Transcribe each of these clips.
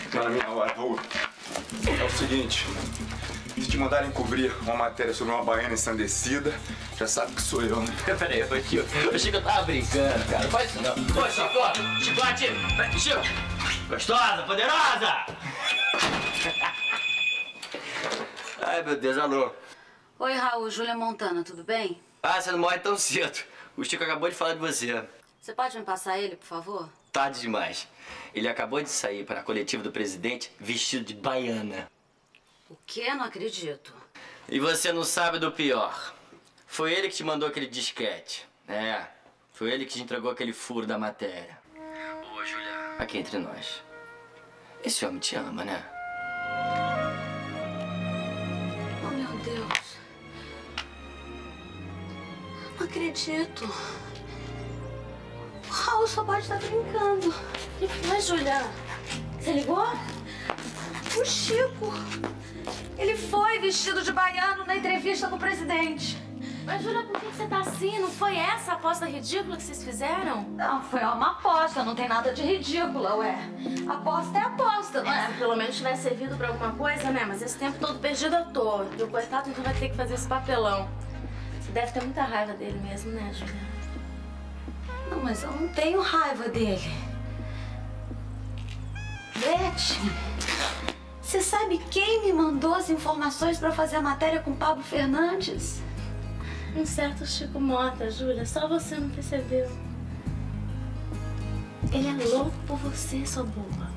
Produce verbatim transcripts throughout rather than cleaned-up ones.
Tá na minha hora, Raul. É o seguinte, se te mandarem cobrir uma matéria sobre uma baiana ensandecida, já sabe que sou eu, né? Peraí, ô Chico, o Chico tava brincando, cara. Não faz isso não. Ô, Chico, chicote! Vai, Chico! Gostosa, poderosa! Ai, meu Deus, alô. Oi, Raul, Júlia Montana, tudo bem? Ah, você não morre tão cedo. O Chico acabou de falar de você. Você pode me passar ele, por favor? Tarde demais. Ele acabou de sair para a coletiva do presidente vestido de baiana. O quê? Não acredito. E você não sabe do pior. Foi ele que te mandou aquele disquete. É, foi ele que te entregou aquele furo da matéria. Ô, Júlia. Aqui entre nós. Esse homem te ama, né? Oh, meu Deus. Não acredito. O Raul só pode estar brincando. O que foi, Júlia? Você ligou? O Chico. Ele foi vestido de baiano na entrevista com o presidente. Mas, Júlia, por que você tá assim? Não foi essa a aposta ridícula que vocês fizeram? Não, foi uma aposta. Não tem nada de ridícula, ué. Aposta é aposta, não é? Se pelo menos tivesse servido pra alguma coisa, né? Mas esse tempo todo perdido à toa. E o coitado então vai ter que fazer esse papelão. Você deve ter muita raiva dele mesmo, né, Júlia? Não, mas eu não tenho raiva dele. Beth, você sabe quem me mandou as informações pra fazer a matéria com o Pablo Fernandes? Um certo Chico Mota, Júlia. Só você não percebeu. Ele é louco por você, sua boba.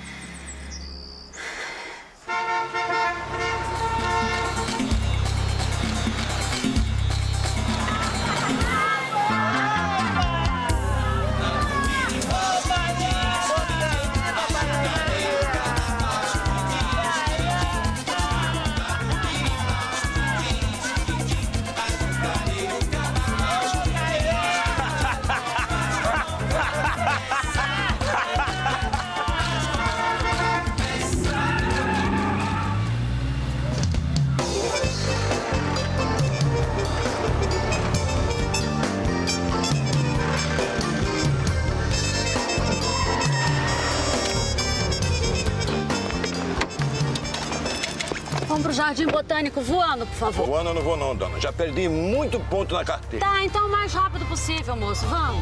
Vamos pro Jardim Botânico voando, por favor. Voando eu não vou não, dona. Já perdi muito ponto na carteira. Tá, então o mais rápido possível, moço. Vamos.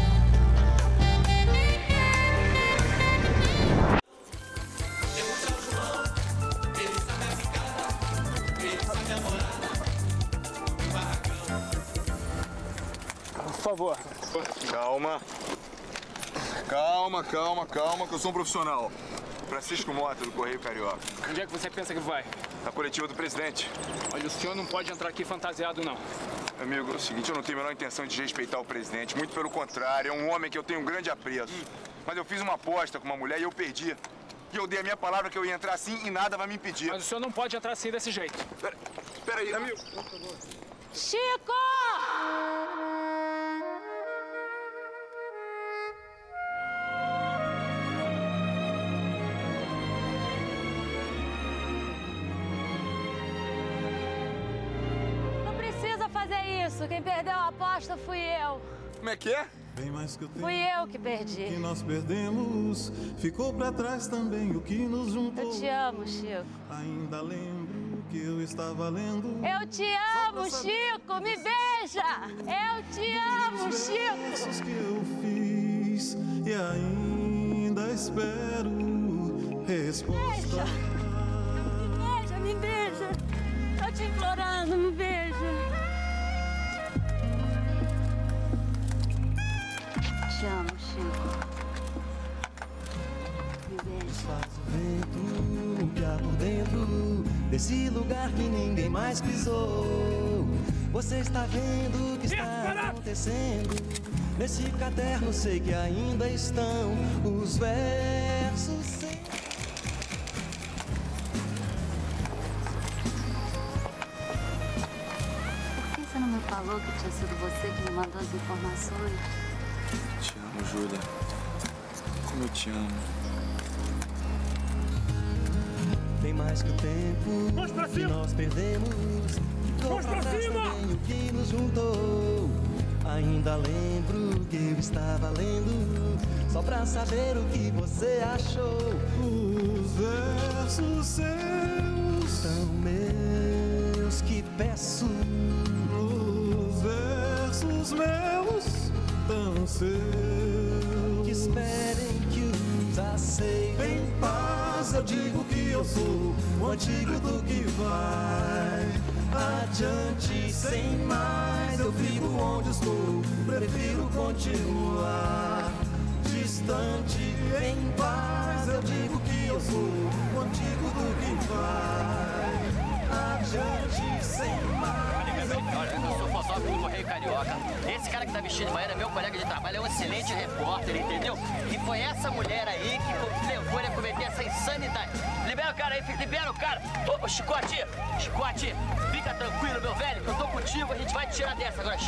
Por favor. Calma. Calma, calma, calma, que eu sou um profissional. Francisco Mota, do Correio Carioca. Onde é que você pensa que vai? Na coletiva do presidente. Olha, o senhor não pode entrar aqui fantasiado, não. Amigo, é o seguinte, eu não tenho a menor intenção de respeitar o presidente. Muito pelo contrário, é um homem que eu tenho um grande apreço. Hum. Mas eu fiz uma aposta com uma mulher e eu perdi. E eu dei a minha palavra que eu ia entrar assim e nada vai me impedir. Mas o senhor não pode entrar assim desse jeito. Pera, pera aí, amigo. Chico! Isso, quem perdeu a aposta fui eu. Como é que é? Bem mais que o tempo fui eu que perdi. Que nós perdemos, ficou pra trás também o que nos juntou. Eu te amo, Chico. Ainda lembro que eu estava lendo. Eu te amo, Chico, me beija. Eu te amo, Chico. Os que eu fiz e ainda espero resposta. Beija, me beija, me beija. Tô te implorando, me beija. Te amo, Chico. Me beija. Faz o vento que há por dentro desse lugar que ninguém mais pisou. Você está vendo o que está acontecendo? Nesse caderno sei que ainda estão os versos sem... Por que você não me falou que tinha sido você que me mandou as informações? Te amo, Júlia. Como eu te amo. Tem mais que o tempo que nós perdemos. Vamos pra cima! O que nos juntou. Ainda lembro que eu estava lendo só pra saber o que você achou. Os peço. Os versos meus tão seus. Que esperem que os aceitem. Em paz eu digo que eu sou o antigo do que vai Adiante, sem mais, eu fico onde estou. Prefiro continuar distante. Em paz, eu digo que eu sou o antigo do que vai adiante, sem mais. Olha, eu sou fotógrafo do Correio Carioca. Esse cara que tá vestido de baiana é meu colega de trabalho, é um excelente repórter, entendeu? E foi essa mulher aí que levou ele a cometer essa insanidade. Libera o cara aí, filho, libera o cara. Ô, Chicote, Chicote, fica tranquilo, meu velho, que eu tô contigo, a gente vai te tirar dessa agora.